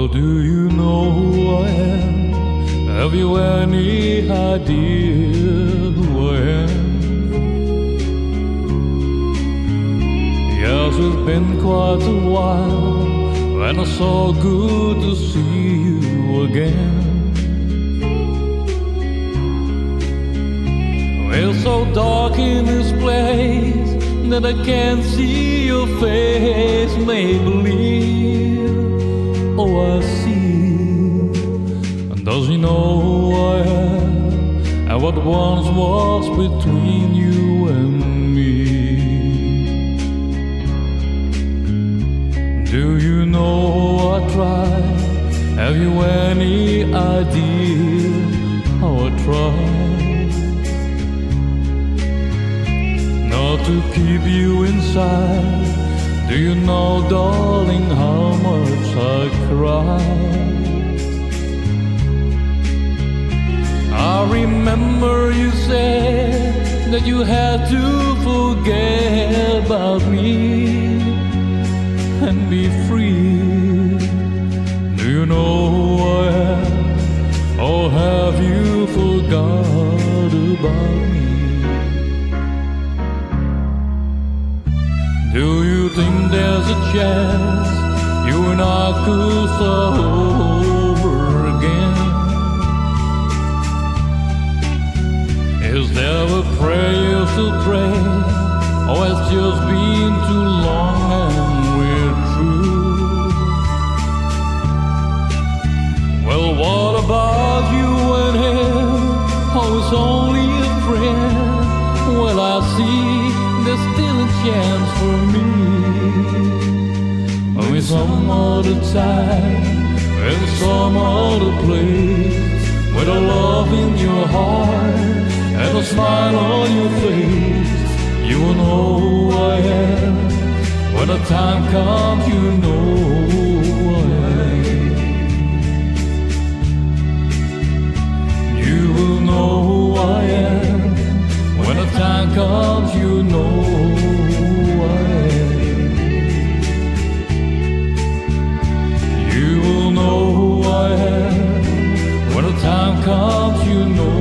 Well, do you know who I am? Have you any idea who I am? Yes, it's been quite a while, and it's so good to see you again. It's so dark in this place that I can't see your face. Make believe, oh I see. And does he know who I am, and what once was between you and me? Do you know I tried? Have you any idea how I tried not to keep you inside? Do you know, darling, how much I cried? I remember you said that you had to forget about me and be free. Do you know who I am, or have you forgot about me? Do you think there's a chance you and I could start over again? Is there a prayer to pray, or it's just been too long and we're through? Well, what about you and him? Oh, it's only a friend. Well, I see there's still a chance for me. Maybe some other time, in some other place, with a love in your heart and a smile on your face, you will know who I am. When the time comes, you know who I am. You will know who I am. When the time comes, you know who I am. You will know who I am. When the time comes, you know